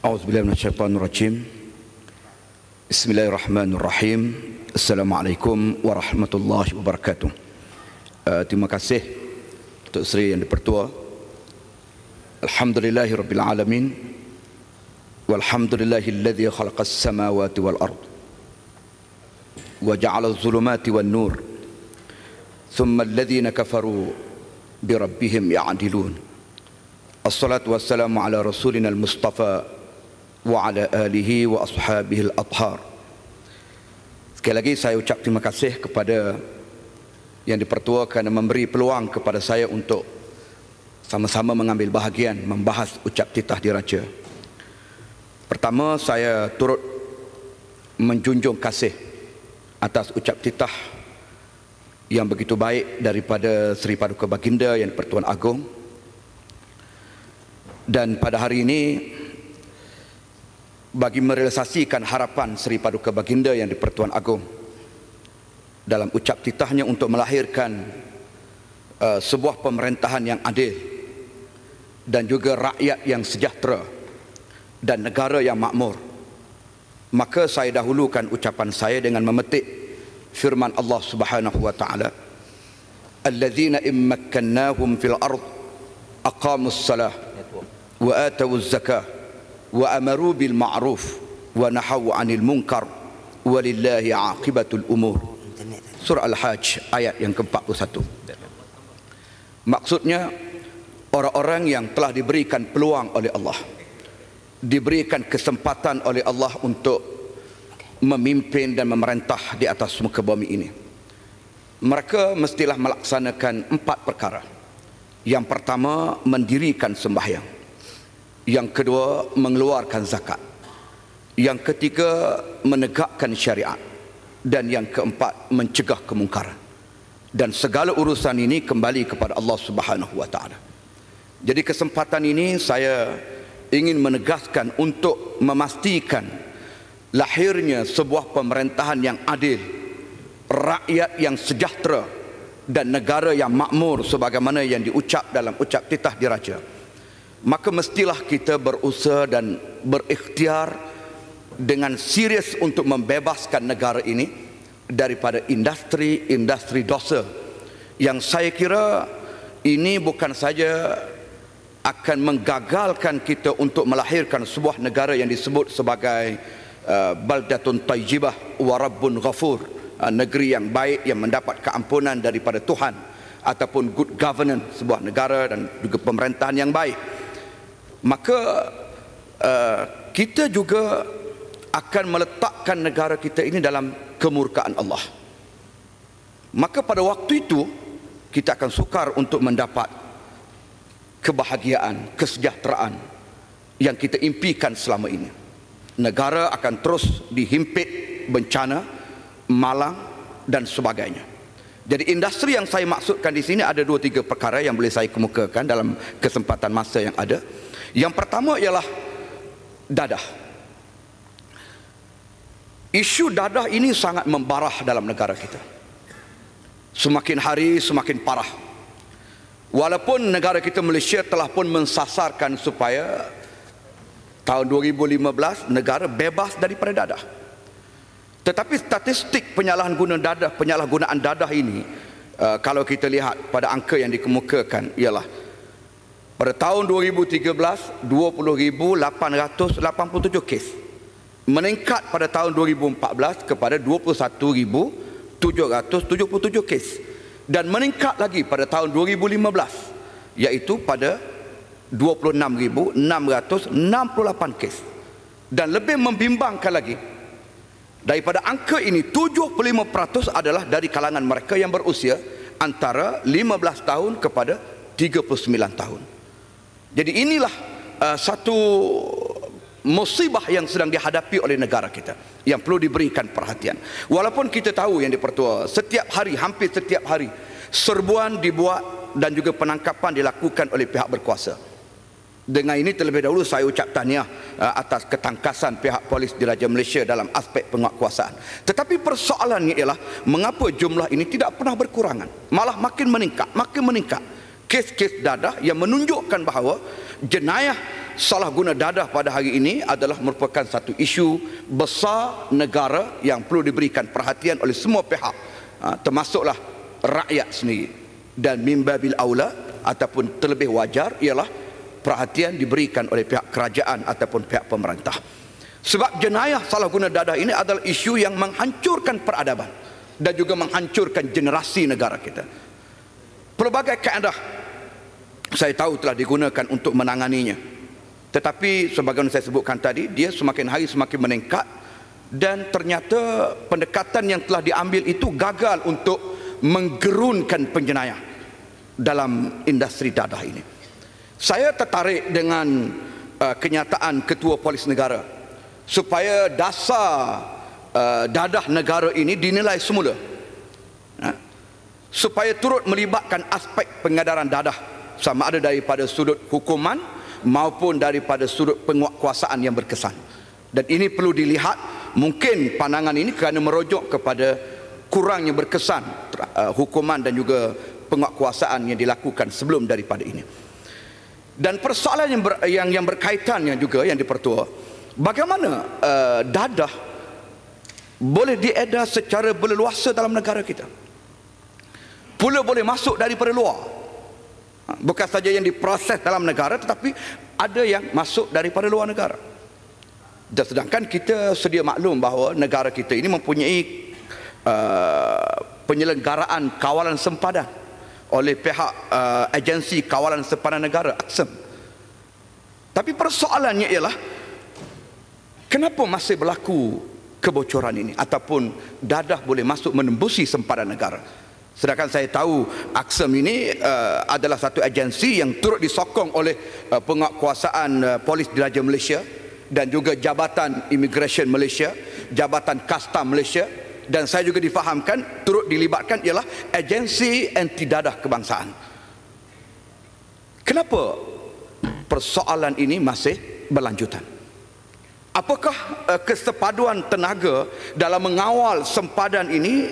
A'udzubillahi minasyaitonirrajim. Bismillahirrahmanirrahim. Assalamualaikum warahmatullahi wabarakatuh. Terima kasih Datuk Seri Yang di-Pertua. Alhamdulillahirabbil alamin. Walhamdulillahilladzi khalaqas samawati wal ard. Wa ja'ala adh-dhulumati wan nur. Thumma alladhina kafaru bi rabbihim ya'dilun. Assalatu wassalamu ala rasulina al-Mustafa wa ala alihi wa ashabihi al-athhar. Sekali lagi saya ucap terima kasih kepada Yang di-Pertua kerana memberi peluang kepada saya untuk sama-sama mengambil bahagian membahas ucap titah diraja. Pertama, saya turut menjunjung kasih atas ucap titah yang begitu baik daripada Seri Paduka Baginda Yang di-Pertuan Agong. Dan pada hari ini, bagi merealisasikan harapan Seri Paduka Baginda Yang di-Pertuan Agong dalam ucap titahnya untuk melahirkan sebuah pemerintahan yang adil dan juga rakyat yang sejahtera dan negara yang makmur, maka saya dahulukan ucapan saya dengan memetik firman Allah Subhanahu wa taala, alladzina immakkannahum fil ard aqamus salah wa atawuz zakah wa amaru bil ma'ruf wa nahaw 'anil munkar walillahi 'aqibatul umur. Surah Al-Hajj ayat yang ke-41. Maksudnya, orang-orang yang telah diberikan peluang oleh Allah, diberikan kesempatan oleh Allah untuk memimpin dan memerintah di atas muka bumi ini, mereka mestilah melaksanakan 4 perkara. Yang pertama, mendirikan sembahyang. Yang kedua, mengeluarkan zakat. Yang ketiga, menegakkan syariat. Dan yang keempat, mencegah kemungkaran. Dan segala urusan ini kembali kepada Allah Subhanahu wa taala. Jadi kesempatan ini saya ingin menegaskan untuk memastikan lahirnya sebuah pemerintahan yang adil, rakyat yang sejahtera dan negara yang makmur sebagaimana yang diucap dalam ucap titah diraja. Maka mestilah kita berusaha dan berikhtiar dengan serius untuk membebaskan negara ini daripada industri dosa yang saya kira ini bukan saja akan menggagalkan kita untuk melahirkan sebuah negara yang disebut sebagai baldatun tayyibah wa rabbun ghafur, negeri yang baik yang mendapat keampunan daripada Tuhan, ataupun good governance, sebuah negara dan juga pemerintahan yang baik. Maka kita juga akan meletakkan negara kita ini dalam kemurkaan Allah. Maka pada waktu itu kita akan sukar untuk mendapat kebahagiaan, kesejahteraan yang kita impikan selama ini. Negara akan terus dihimpit bencana, malang dan sebagainya. Jadi industri yang saya maksudkan di sini ada 2-3 perkara yang boleh saya kemukakan dalam kesempatan masa yang ada. Yang pertama ialah dadah. Isu dadah ini sangat membarah dalam negara kita. Semakin hari semakin parah. Walaupun negara kita Malaysia telah pun mensasarkan supaya tahun 2015 negara bebas daripada dadah. Tetapi statistik penyalahgunaan dadah ini, kalau kita lihat pada angka yang dikemukakan, ialah pada tahun 2013 20,887 kes, meningkat pada tahun 2014 kepada 21,777 kes, dan meningkat lagi pada tahun 2015 iaitu pada 26,668 kes. Dan lebih membimbangkan lagi, daripada angka ini 75% adalah dari kalangan mereka yang berusia antara 15 tahun kepada 39 tahun. Jadi inilah satu musibah yang sedang dihadapi oleh negara kita yang perlu diberikan perhatian. Walaupun kita tahu Yang di-Pertua, setiap hari, hampir setiap hari, serbuan dibuat dan juga penangkapan dilakukan oleh pihak berkuasa. Dengan ini terlebih dahulu saya ucap tahniah atas ketangkasan pihak polis Diraja Malaysia dalam aspek penguatkuasaan. Tetapi persoalannya ialah mengapa jumlah ini tidak pernah berkurangan, malah makin meningkat. Kes-kes dadah yang menunjukkan bahawa jenayah salah guna dadah pada hari ini adalah merupakan satu isu besar negara yang perlu diberikan perhatian oleh semua pihak, termasuklah rakyat sendiri. Dan mimbabil aula ataupun terlebih wajar ialah perhatian diberikan oleh pihak kerajaan ataupun pihak pemerintah. Sebab jenayah salah guna dadah ini adalah isu yang menghancurkan peradaban dan juga menghancurkan generasi negara kita. Pelbagai kaedah saya tahu telah digunakan untuk menanganinya, tetapi sebagaimana saya sebutkan tadi, dia semakin hari semakin meningkat dan ternyata pendekatan yang telah diambil itu gagal untuk menggerunkan penjenayah dalam industri dadah ini. Saya tertarik dengan kenyataan Ketua Polis Negara supaya dasar dadah negara ini dinilai semula, supaya turut melibatkan aspek pengedaran dadah, sama ada daripada sudut hukuman maupun daripada sudut penguatkuasaan yang berkesan. Dan ini perlu dilihat, mungkin pandangan ini kerana merujuk kepada kurangnya berkesan hukuman dan juga penguatkuasaan yang dilakukan sebelum daripada ini. Dan persoalan yang berkaitannya juga yang dipertua, bagaimana dadah boleh diedar secara berleluasa dalam negara kita, pula boleh masuk daripada luar. Bukan saja yang diproses dalam negara, tetapi ada yang masuk daripada luar negara. Dan sedangkan kita sedia maklum bahawa negara kita ini mempunyai penyelenggaraan kawalan sempadan oleh pihak agensi kawalan sempadan negara, AKSEM. Tapi persoalannya ialah, kenapa masih berlaku kebocoran ini ataupun dadah boleh masuk menembusi sempadan negara? Sedangkan saya tahu AKSEM ini adalah satu agensi yang turut disokong oleh penguatkuasaan Polis Diraja Malaysia dan juga Jabatan Immigration Malaysia, Jabatan Kastam Malaysia, dan saya juga difahamkan turut dilibatkan ialah agensi anti dadah kebangsaan. Kenapa persoalan ini masih berlanjutan? Apakah kesepaduan tenaga dalam mengawal sempadan ini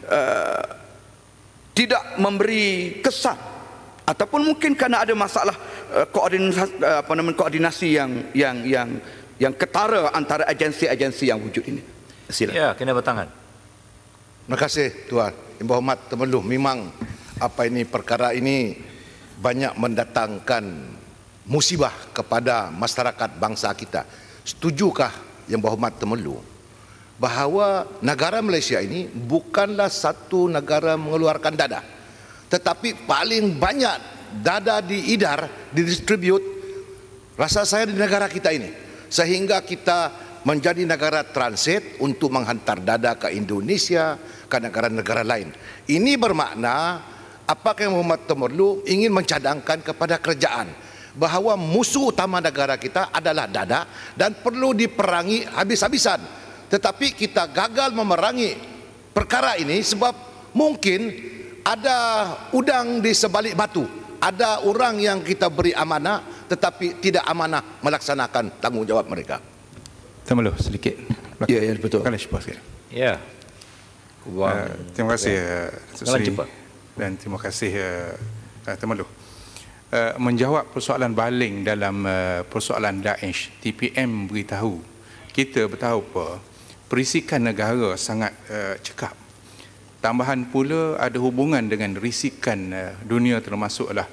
tidak memberi kesan, ataupun mungkin kerana ada masalah koordinasi yang ketara antara agensi-agensi yang wujud ini? Silakan. Ya, kena bertangan. Terima kasih Tuan. Yang Berhormat Temeluh, memang perkara ini banyak mendatangkan musibah kepada masyarakat bangsa kita. Setujukah Yang Berhormat Temeluh bahawa negara Malaysia ini bukanlah satu negara mengeluarkan dadah, tetapi paling banyak dadah diedar, didistribute, rasa saya di negara kita ini, sehingga kita menjadi negara transit untuk menghantar dadah ke Indonesia, ke negara-negara lain. Ini bermakna apakah Yang Berhormat Temeluh ingin mencadangkan kepada kerajaan bahawa musuh utama negara kita adalah dadah dan perlu diperangi habis-habisan. Tetapi kita gagal memerangi perkara ini sebab mungkin ada udang di sebalik batu. Ada orang yang kita beri amanah tetapi tidak amanah melaksanakan tanggungjawab mereka. Temeluh sedikit. Ya, betul. Ya. Terima kasih Sri dan terima kasih Temeluh. Menjawab persoalan baling dalam persoalan Daesh, TPM beritahu kita betapa perisikan negara sangat cekap. Tambahan pula ada hubungan dengan risikan dunia, termasuklah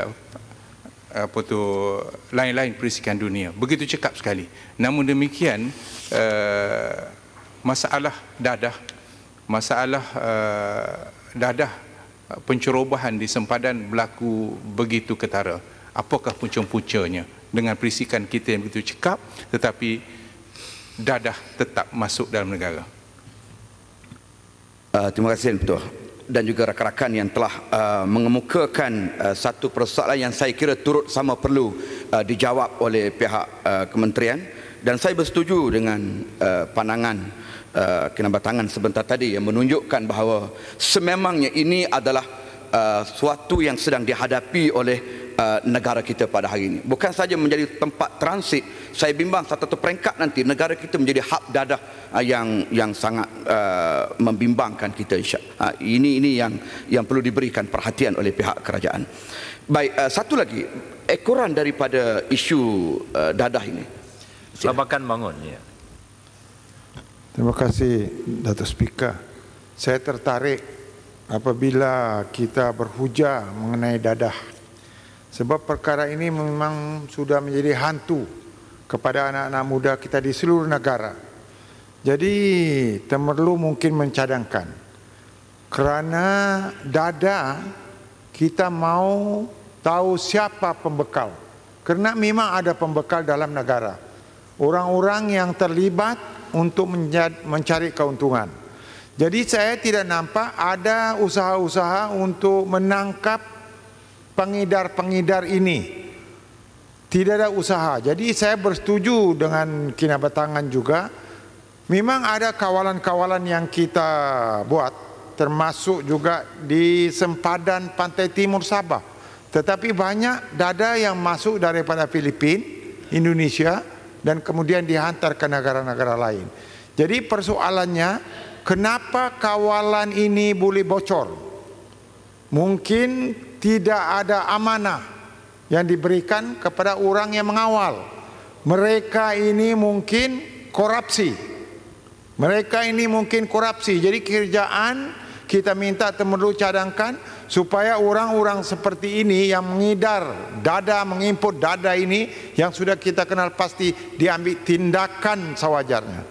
lain-lain perisikan dunia. Begitu cekap sekali. Namun demikian, masalah dadah pencerobohan di sempadan berlaku begitu ketara. Apakah punca-puncanya dengan perisikan kita yang begitu cekap, tetapi dadah tetap masuk dalam negara? Terima kasih Ketua dan juga rakan-rakan yang telah mengemukakan satu persoalan yang saya kira turut sama perlu dijawab oleh pihak kementerian, dan saya bersetuju dengan pandangan Kinabatangan sebentar tadi yang menunjukkan bahawa sememangnya ini adalah suatu yang sedang dihadapi oleh negara kita pada hari ini. Bukan saja menjadi tempat transit, saya bimbang satu peringkat nanti negara kita menjadi hub dadah yang sangat membimbangkan kita. Ini yang perlu diberikan perhatian oleh pihak kerajaan. Baik, satu lagi ekoran daripada isu dadah ini. Labakan Bangun. Ya. Terima kasih Datuk Speaker. Saya tertarik apabila kita berhujah mengenai dadah. Sebab perkara ini memang sudah menjadi hantu kepada anak-anak muda kita di seluruh negara. Jadi perlu mungkin mencadangkan. Kerana dadah kita mau tahu siapa pembekal. Kerana memang ada pembekal dalam negara. Orang-orang yang terlibat untuk mencari keuntungan. Jadi saya tidak nampak ada usaha-usaha untuk menangkap pengedar-pengedar ini. Tidak ada usaha. Jadi saya bersetuju dengan Kinabatangan juga. Memang ada kawalan-kawalan yang kita buat, termasuk juga di sempadan pantai timur Sabah. Tetapi banyak dadah yang masuk daripada Filipina, Indonesia, dan kemudian dihantar ke negara-negara lain. Jadi persoalannya, kenapa kawalan ini boleh bocor? Mungkin tidak ada amanah yang diberikan kepada orang yang mengawal. Mereka ini mungkin korupsi. Jadi kerjaan kita minta Temerloh cadangkan supaya orang-orang seperti ini yang mengedar dadah, mengimport dadah ini yang sudah kita kenal pasti diambil tindakan sewajarnya.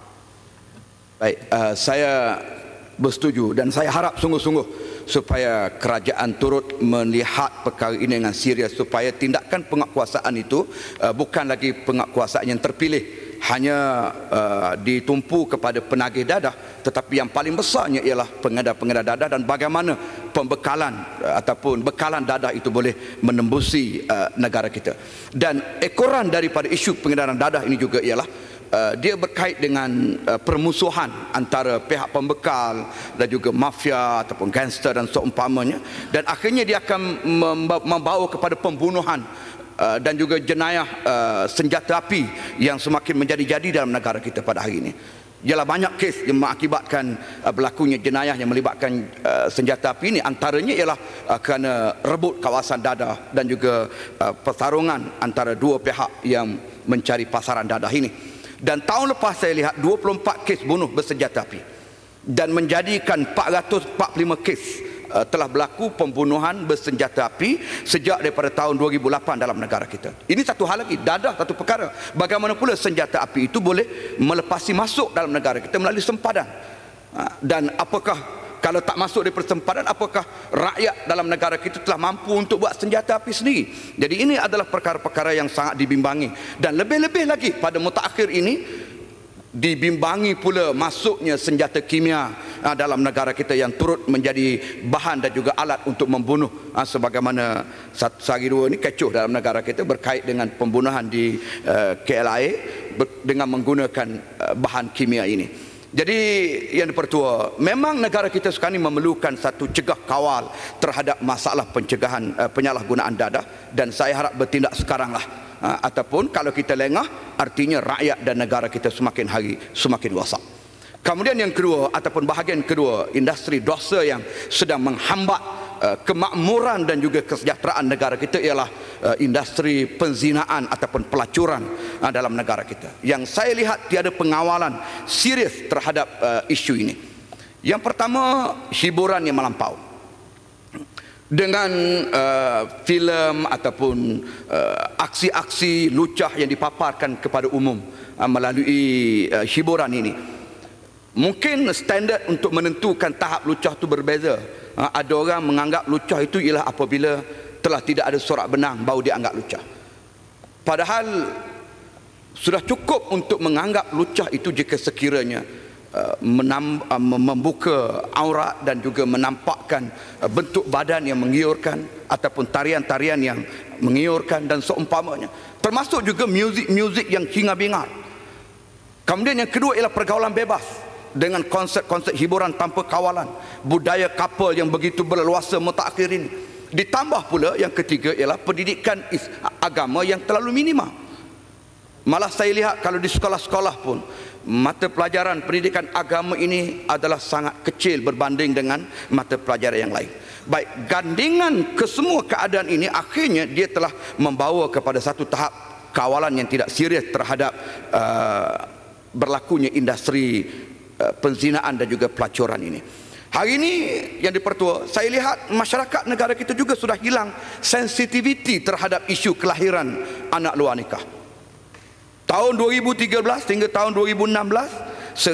Baik, saya bersetuju dan saya harap sungguh-sungguh supaya kerajaan turut melihat perkara ini dengan serius supaya tindakan penguatkuasaan itu bukan lagi penguatkuasaan yang terpilih hanya ditumpu kepada penagih dadah, tetapi yang paling besarnya ialah pengedar-pengedar dadah dan bagaimana pembekalan ataupun bekalan dadah itu boleh menembusi negara kita. Dan ekoran daripada isu pengedaran dadah ini juga ialah dia berkait dengan permusuhan antara pihak pembekal dan juga mafia ataupun gangster dan seumpamanya, dan akhirnya dia akan membawa kepada pembunuhan dan juga jenayah senjata api yang semakin menjadi-jadi dalam negara kita pada hari ini. Ialah banyak kes yang mengakibatkan berlakunya jenayah yang melibatkan senjata api ini. Antaranya ialah kerana rebut kawasan dadah dan juga pertarungan antara dua pihak yang mencari pasaran dadah ini. Dan tahun lepas saya lihat 24 kes bunuh bersenjata api dan menjadikan 445 kes telah berlaku pembunuhan bersenjata api sejak daripada tahun 2008 dalam negara kita. Ini satu hal lagi, dadah satu perkara. Bagaimana pula senjata api itu boleh melepasi masuk dalam negara kita melalui sempadan. Dan apakah kalau tak masuk di persempadan, apakah rakyat dalam negara kita telah mampu untuk buat senjata api sendiri? Jadi ini adalah perkara-perkara yang sangat dibimbangi. Dan lebih-lebih lagi pada mutakhir ini dibimbangi pula masuknya senjata kimia dalam negara kita yang turut menjadi bahan dan juga alat untuk membunuh, sebagaimana sehari dua ini kecoh dalam negara kita berkait dengan pembunuhan di KLIA dengan menggunakan bahan kimia ini. Jadi yang dipertua, memang negara kita sekarang ini memerlukan satu cegah kawal terhadap masalah pencegahan penyalahgunaan dadah, dan saya harap bertindak sekaranglah. Ataupun kalau kita lengah, artinya rakyat dan negara kita semakin hari semakin rosak. Kemudian yang kedua ataupun bahagian kedua, industri dosa yang sedang menghambat kemakmuran dan juga kesejahteraan negara kita ialah industri penzinaan ataupun pelacuran dalam negara kita. Yang saya lihat tiada pengawalan serius terhadap isu ini. Yang pertama, hiburan yang melampau dengan filem ataupun aksi-aksi lucah yang dipaparkan kepada umum melalui hiburan ini. Mungkin standard untuk menentukan tahap lucah itu berbeza. Ada orang menganggap lucah itu ialah apabila telah tidak ada sorak benang baru dianggap lucah. Padahal sudah cukup untuk menganggap lucah itu jika sekiranya membuka aurat dan juga menampakkan bentuk badan yang menggiurkan ataupun tarian-tarian yang menggiurkan dan seumpamanya, termasuk juga muzik-muzik yang hingar-bingar. Kemudian yang kedua ialah pergaulan bebas dengan konsep-konsep hiburan tanpa kawalan, budaya kapal yang begitu berleluasa mutakhir ini. Ditambah pula yang ketiga ialah pendidikan agama yang terlalu minima. Malah saya lihat kalau di sekolah-sekolah pun mata pelajaran pendidikan agama ini adalah sangat kecil berbanding dengan mata pelajaran yang lain. Baik, gandingan kesemua keadaan ini akhirnya dia telah membawa kepada satu tahap kawalan yang tidak serius terhadap berlakunya industri penzinaan dan juga pelacuran ini. Hari ini yang dipertua, saya lihat masyarakat negara kita juga sudah hilang sensitiviti terhadap isu kelahiran anak luar nikah. Tahun 2013 hingga tahun 2016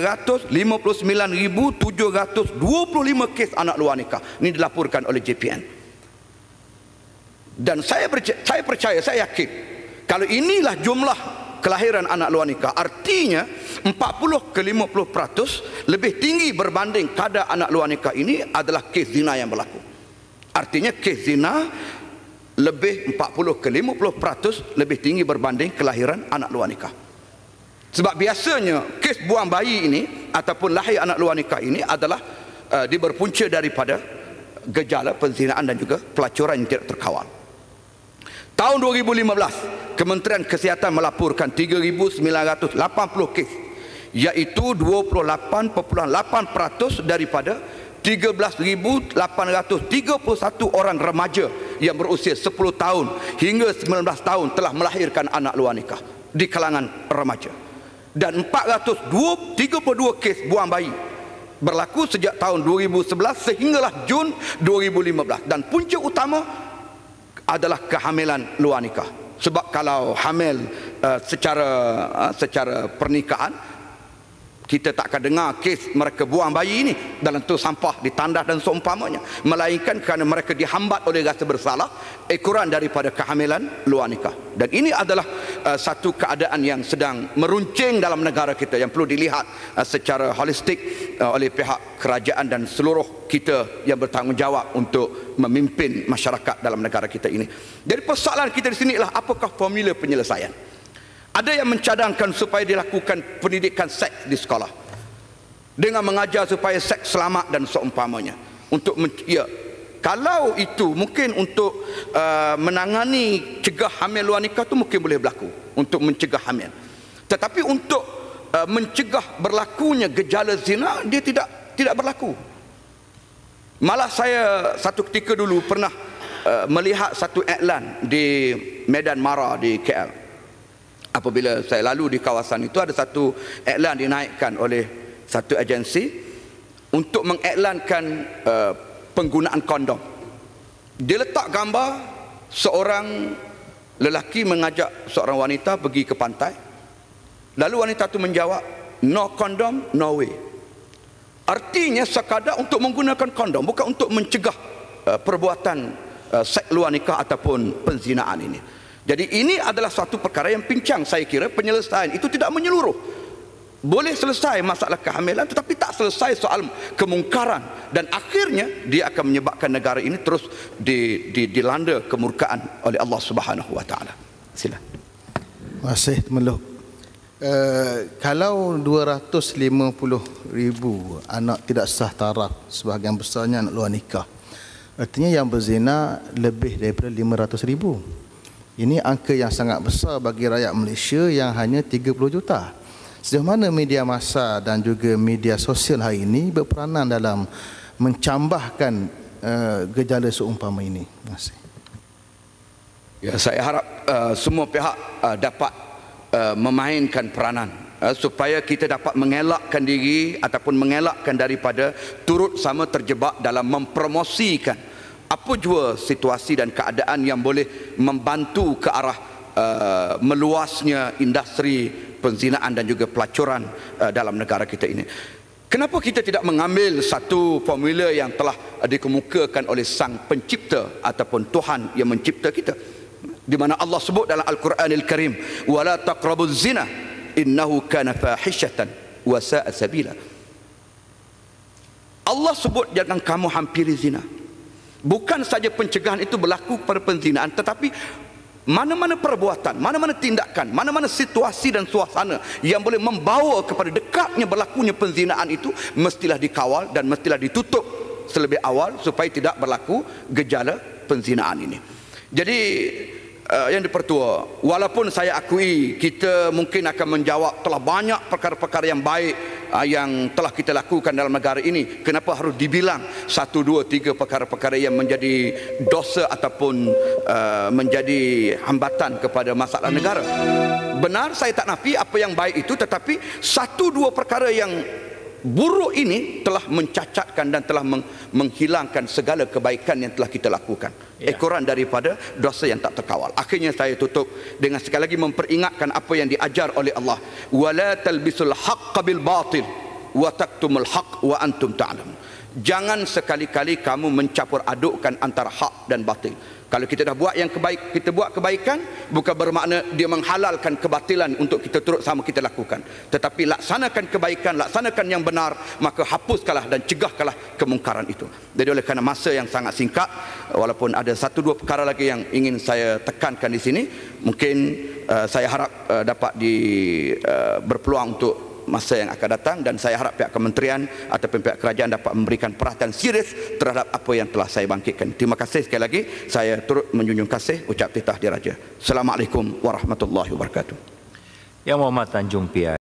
159,725 kes anak luar nikah ini dilaporkan oleh JPN. Dan saya percaya, saya yakin kalau inilah jumlah kelahiran anak luar nikah, artinya 40 ke 50% lebih tinggi berbanding kadar anak luar nikah ini adalah kes zina yang berlaku. Artinya kes zina lebih 40 ke 50% lebih tinggi berbanding kelahiran anak luar nikah. Sebab biasanya kes buang bayi ini ataupun lahir anak luar nikah ini adalah dia berpunca daripada gejala penzinaan dan juga pelacuran yang tidak terkawal. Tahun 2015 Kementerian Kesihatan melaporkan 3,980 kes, iaitu 28.8% daripada 13,831 orang remaja yang berusia 10 tahun hingga 19 tahun telah melahirkan anak luar nikah di kalangan remaja. Dan 432 kes buang bayi berlaku sejak tahun 2011 sehinggalah Jun 2015. Dan punca utama adalah kehamilan luar nikah. Sebab kalau hamil secara pernikahan, kita tak akan dengar kes mereka buang bayi ini dalam tong sampah, ditandas dan seumpamanya, melainkan kerana mereka dihambat oleh rasa bersalah ekoran daripada kehamilan luar nikah. Dan ini adalah satu keadaan yang sedang meruncing dalam negara kita yang perlu dilihat secara holistik oleh pihak kerajaan dan seluruh kita yang bertanggungjawab untuk memimpin masyarakat dalam negara kita ini. Jadi persoalan kita di sini ialah apakah formula penyelesaian? Ada yang mencadangkan supaya dilakukan pendidikan seks di sekolah dengan mengajar supaya seks selamat dan seumpamanya. Kalau itu mungkin untuk menangani cegah hamil luar nikah tu mungkin boleh berlaku untuk mencegah hamil. Tetapi untuk mencegah berlakunya gejala zina, dia tidak berlaku. Malah saya satu ketika dulu pernah melihat satu iklan di Medan Mara di KL. Apabila saya lalu di kawasan itu, ada satu iklan dinaikkan oleh satu agensi untuk mengiklankan penggunaan kondom. Dia letak gambar seorang lelaki mengajak seorang wanita pergi ke pantai. Lalu wanita itu menjawab, no condom, no way. Artinya sekadar untuk menggunakan kondom, bukan untuk mencegah perbuatan seks luar nikah ataupun penzinaan ini. Jadi ini adalah suatu perkara yang pincang. Saya kira penyelesaian itu tidak menyeluruh. Boleh selesai masalah kehamilan, tetapi tak selesai soal kemungkaran, dan akhirnya dia akan menyebabkan negara ini terus dilanda kemurkaan oleh Allah Subhanahu Wa Taala. Sila. Masih Temeloh. Kalau 250,000 anak tidak sah taraf, sebahagian besarnya anak luar nikah, artinya yang berzina lebih daripada 500,000. Ini angka yang sangat besar bagi rakyat Malaysia yang hanya 30 juta. Sejauh mana media massa dan juga media sosial hari ini berperanan dalam mencambahkan gejala seumpama ini? Terima kasih. Ya, saya harap semua pihak dapat memainkan peranan supaya kita dapat mengelakkan diri ataupun mengelakkan daripada turut sama terjebak dalam mempromosikan apa jua situasi dan keadaan yang boleh membantu ke arah meluasnya industri penzinaan dan juga pelacuran dalam negara kita ini. Kenapa kita tidak mengambil satu formula yang telah dikemukakan oleh Sang Pencipta ataupun Tuhan yang mencipta kita, di mana Allah sebut dalam Al-Quranil Karim, wala taqrabuz zina innahu kana fahishatan wa sa'a sabila. Allah sebut jangan kamu hampiri zina. Bukan saja pencegahan itu berlaku pada penzinaan, tetapi mana-mana perbuatan, mana-mana tindakan, mana-mana situasi dan suasana yang boleh membawa kepada dekatnya berlakunya penzinaan itu mestilah dikawal dan mestilah ditutup selebih awal supaya tidak berlaku gejala penzinaan ini. Jadi Yang Dipertua, walaupun saya akui kita mungkin akan menjawab telah banyak perkara-perkara yang baik yang telah kita lakukan dalam negara ini, kenapa harus dibilang 1, 2, 3 perkara-perkara yang menjadi dosa ataupun menjadi hambatan kepada masalah negara. Benar, saya tak nafi apa yang baik itu, tetapi 1, 2 perkara yang buruk ini telah mencacatkan dan telah menghilangkan segala kebaikan yang telah kita lakukan. Ekoran daripada dosa yang tak terkawal. Akhirnya saya tutup dengan sekali lagi memperingatkan apa yang diajar oleh Allah. Wala talbisul haqqa bil batil wa taktumul haqq wa antum ta'lamun. Jangan sekali-kali kamu mencampur adukkan antara hak dan batil. Kalau kita dah buat yang kebaik, kita buat kebaikan, bukan bermakna dia menghalalkan kebatilan untuk kita turut sama kita lakukan. Tetapi laksanakan kebaikan, laksanakan yang benar, maka hapuskanlah dan cegahkanlah kemungkaran itu. Jadi oleh kerana masa yang sangat singkat, walaupun ada 1, 2 perkara lagi yang ingin saya tekankan di sini, mungkin saya harap dapat berpeluang untuk masa yang akan datang, dan saya harap pihak kementerian ataupun pihak kerajaan dapat memberikan perhatian serius terhadap apa yang telah saya bangkitkan. Terima kasih sekali lagi. Saya turut menjunjung kasih, ucap titah diraja. Assalamualaikum warahmatullahi wabarakatuh. Yang Muhammad Tanjung Piai.